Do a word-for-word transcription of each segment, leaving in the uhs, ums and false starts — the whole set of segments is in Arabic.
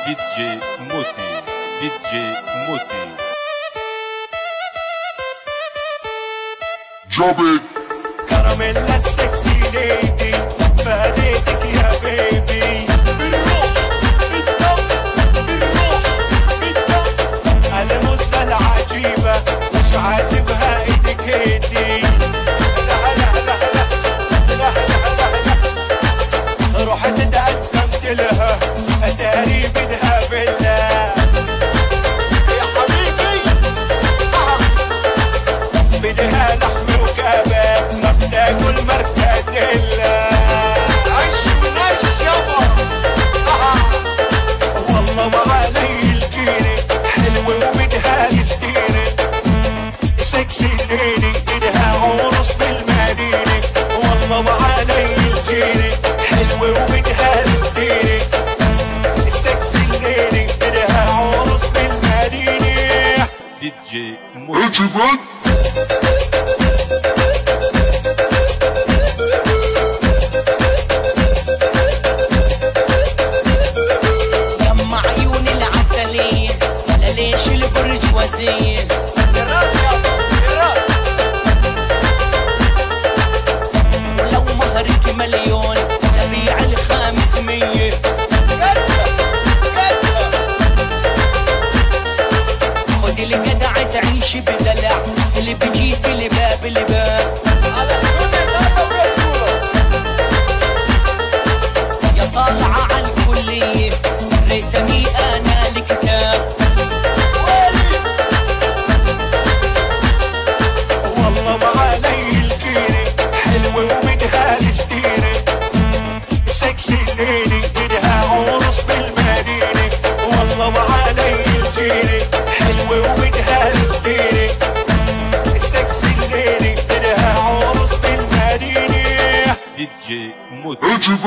دي جي موتي دي جي موتي Drop it. كراميلا السكسي ليدي فاديتك يا بيبي بالروح بالدم بالروح بالدم المزة العجيبة مش عاجبها ايدك هيدي لا لا لا لا لا لا لا رحت تقدمت لها اتاري بدها بالله يا حبيبي بدها لحم وكباب ما بتاكل مرتديلا عش ونش يابا والله ما علي الجيري حلوة وبدها يستيري سكسي ليلي بدها عروس بالمدينة والله ما علي الجيري حلوة وبدها يستيري سكسي ليلي بدها عروس بالمدينة دي جي موتي يما عيون العسلين ولا ليش البرج وزين ولو مهرك مليون نبيع الخامس مية خدي الجدع تعيش بدلع اللي بيجيك لباب لباب على السنة هذا ورسوله يا طالعة على الكلية ريتني انا الكتاب والله ما علي الجيري حلوة وبدها تشتيري سكسي ليلي بدها عروس بالمدينة والله ما علي الجيري حلوة وبدها تشتيري سكسي ليلي بدها عروس بالمدينة دي جي موتي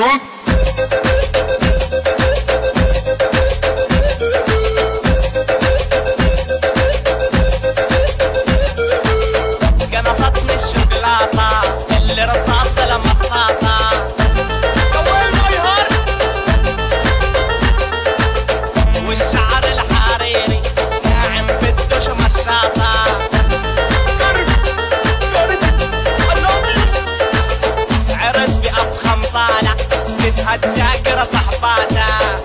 قنصتني الشوكولاتة اللي رصاصة لما بطاطا قوي الميهر والشعر الحريري ناعم بدوش مشاطة قرب قرب عرس بأفخم طالع بدها الجاكرة صحباتها